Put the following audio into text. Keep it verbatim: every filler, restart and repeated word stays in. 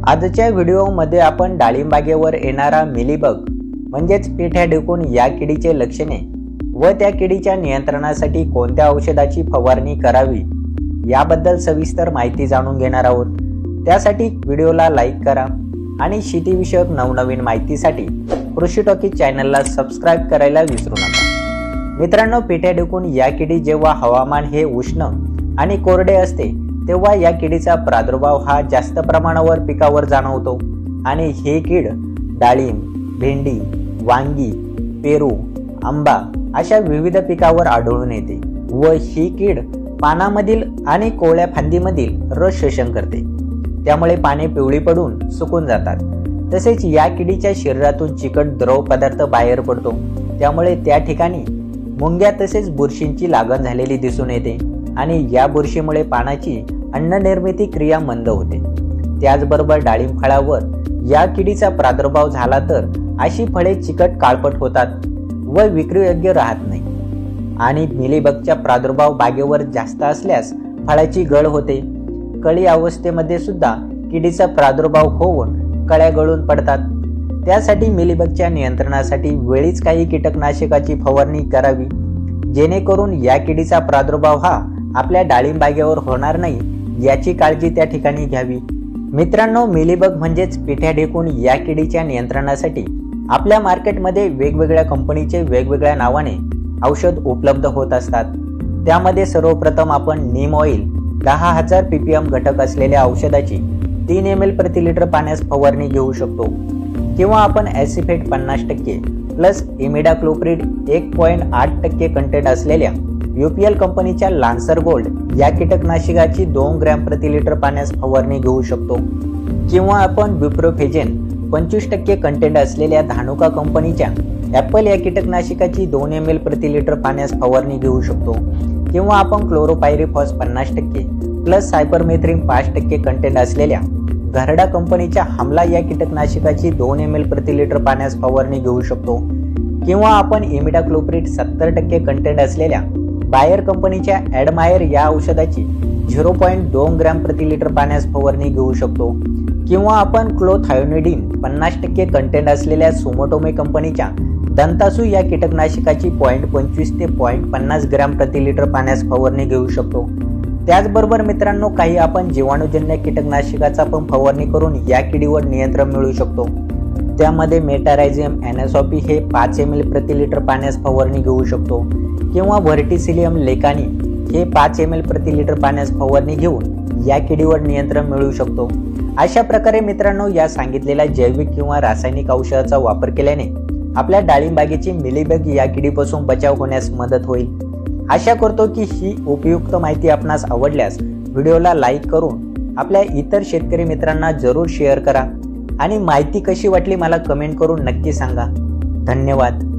आजच्या व्हिडिओमध्ये आपण डाळिंबागेवर येणारा मिलीबग म्हणजेच पिठ्या ढेकूण या किडीचे लक्षणे व त्या किडीच्या नियंत्रणासाठी कोणत्या औषधाची फवारणी करावी याबद्दल सविस्तर माहिती जाणून घेणार आहोत। त्यासाठी व्हिडिओला लाईक करा आणि शेतीविषयक नवनवीन माहितीसाठी कृषी टॉकीज चॅनलला सबस्क्राइब करायला विसरू नका। मित्रांनो, पिठ्या ढेकूण या किडी जेव्हा हवामान हे उष्ण आणि कोरडे असते तेव्हा या किडीचा प्रादुर्भाव हा जास्त प्रमाणावर पिकावर जाणवतो आणि हे कीड डाळिंब, भेंडी, वांगी, पेरू, आंबा अशा विविध पिकावर आढळून येते व ही कीड पानामधील आणि कोवळ्या फांदीमधील रस शोषण करते, त्यामुळे पाने पिवळी पडून सुकून जातात। तसेच या किडीच्या शरीरातून चिकट द्रव पदार्थ बाहेर पडतो, त्यामुळे त्या ठिकाणी मुंग्या तसेच बुरशींची लागण झालेली दिसून येते आणि या बुरशीमुळे पानाची अन्न निर्मिती क्रिया मंद होते। त्याचबरोबर डाळिंब फळावर या किडीचा प्रादुर्भाव झाला तर अशी फळे चिकट काळपट होतात व विक्रीयोग्य राहत नाही आणि मिलीबगचा प्रादुर्भाव बागेवर जास्त असल्यास फळाची गळ होते। कळी अवस्थेमध्ये सुद्धा किडीचा प्रादुर्भाव होऊन कळ्या गळून पडतात। त्यासाठी मिलीबगच्या नियंत्रणासाठी वेळीच काही कीटकनाशकाची फवारणी करावी, जेणेकरून या किडीचा प्रादुर्भाव हा आपल्या डाळिंब बागेवर होणार नाही याची काळजी त्या ठिकाणी घ्यावी। मित्रांनो, मिलीबग म्हणजेच पिठ्या ढेकूण या किडीच्या नियंत्रणासाठी आपल्या मार्केटमध्ये वेगवेगळ्या कंपनीचे वेगवेगळ्या नावाने औषध उपलब्ध होत असतात। त्यामध्ये सर्वप्रथम आपण नीम ऑइल दहा हजार पीपीएम घटक असलेल्या औषधाची तीन एम एल प्रति लिटर पाण्यास फवारणी घेऊ शकतो, किंवा आपण ॲसिफेट पन्नास टक्के प्लस इमिडाक्लोप्रिड एक पॉईंट आठ टक्के कंटेंट असलेल्या यूपीएल कंपनीच्या लान्सर गोल्ड या कीटकनाशकाची दोन ग्रॅम प्रति लिटर पाण्यास फवारणी घेऊ शकतो, किंवा आपण ब्युप्रोफेजेन पंचवीस टक्के कंटेंट असलेल्या धानुका कंपनीच्या ॲपल या कीटकनाशकाची दोन एम एल प्रति लिटर पाण्यास फवारणी घेऊ शकतो, किंवा आपण क्लोरोपायरिफॉस पन्नास टक्के प्लस सायपरमेथ्रिन पाच टक्के कंटेंट असलेल्या घरडा कंपनीच्या हमला या कीटकनाशकाची दोन एम एल प्रति लिटर पाण्यास फवारणी घेऊ शकतो, किंवा आपण इमिडाक्लोप्रिड सत्तर टक्के कंटेंट असलेल्या बायर कंपनीच्या ॲडमायर या औषधाची झिरो पॉईंट दोन ग्रॅम प्रति लिटर पाण्यास फवारणी घेऊ शकतो, किंवा आपण क्लोथायोनिडीन पन्नास टक्के कंटेंट असलेल्या सुमोटोमे कंपनीच्या दंतासू या कीटकनाशकाची पॉईंट पंचवीस ते पॉईंट पन्नास ग्रॅम प्रति लिटर पाण्यास फवारणी घेऊ शकतो। त्याचबरोबर मित्रांनो, काही आपण जीवाणूजन्य कीटकनाशकाचा पण फवारणी करून या किडीवर नियंत्रण मिळवू शकतो। त्यामध्ये मेटारायझियम एनासॉपी हे पाच एम एल प्रति लिटर पाण्यास फवारणी घेऊ शकतो, किंवा व्हर्टिसिलियम लेकानी हे पाच एम एल प्रति लिटर पाण्यास फवारणी घेऊन या किडीवर नियंत्रण मिळवू शकतो। अशा प्रकारे मित्रांनो, या सांगितलेल्या जैविक किंवा रासायनिक औषधाचा वापर केल्याने आपल्या डाळिंब बागेची मिलीबग या किडीपासून बचाव होण्यास मदत होईल। आशा करतो की ही उपयुक्त माहिती आपणास आवडल्यास व्हिडिओला लाईक करून आपल्या इतर शेतकरी मित्रांना जरूर शेअर करा आणि माहिती कशी वाटली मला कमेंट करून नक्की सांगा। धन्यवाद।